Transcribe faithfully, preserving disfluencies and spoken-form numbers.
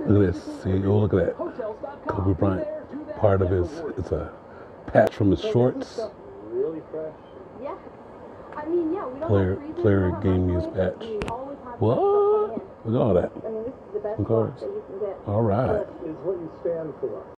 Look at this. See, oh, look at that. Kobe Bryant. Part of his, it's a patch from his shorts. Really fresh. Yeah. I mean, yeah, we don't Player, have player game use patch. What? Look at all that. I mean, this is the best Some cars. that you can get. All right. Is what you stand for.